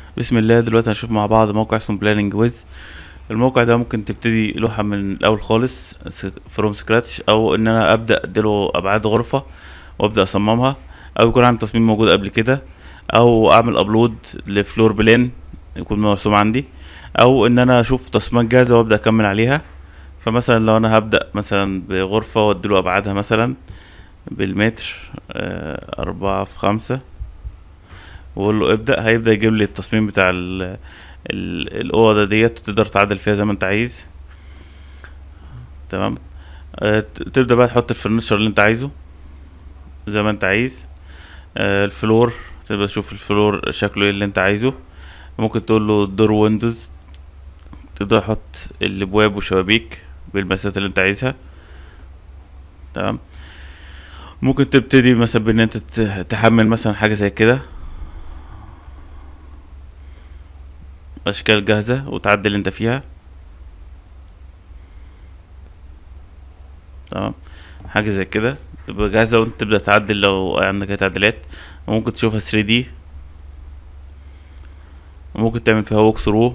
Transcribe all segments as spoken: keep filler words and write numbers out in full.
بسم الله. دلوقتي هنشوف مع بعض موقع اسمه بلاننج ويز. الموقع ده ممكن تبتدي لوحة من الأول خالص فروم سكراتش، أو إن أنا أبدأ أديله أبعاد غرفة وأبدأ أصممها، أو يكون عندي تصميم موجود قبل كده، أو أعمل أبلود لفلور بلان يكون مرسوم عندي، أو إن أنا أشوف تصميمات جاهزة وأبدأ أكمل عليها. فمثلا لو أنا هبدأ مثلا بغرفة وأديله أبعادها مثلا بالمتر، آه، أربعة في خمسة، واقول له ابدأ، هيبدأ يجيب لي التصميم بتاع ال ال- الأوضة ديت، وتقدر تعدل فيها زي ما انت عايز. تمام. آه، ت- تبدأ بقى تحط الفرنشر اللي انت عايزه زي ما انت عايز. آه، الفلور، تبدأ تشوف الفلور شكله ايه اللي انت عايزه. ممكن تقول له دور ويندوز، تقدر تحط الابواب وشبابيك بالمسافات اللي انت عايزها. تمام. ممكن تبتدي مثلا بان انت ت- تحمل مثلا حاجة زي كده، اشكال جاهزة، وتعدل انت فيها. تمام. حاجة زي كده تبقى جاهزة، وانت تبدأ تعدل لو عندك اي تعديلات. وممكن تشوفها ثري دي، وممكن تعمل فيها ووك ثرو.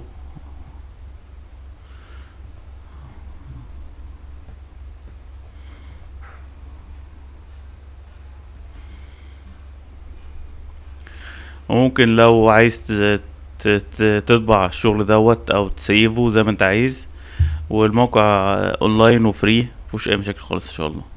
وممكن لو عايز ت- ت- ت- تطبع الشغل دوت او تسيفه زي ما انت عايز. والموقع اونلاين وفري، مفيهوش اي مشاكل خالص ان شاء الله.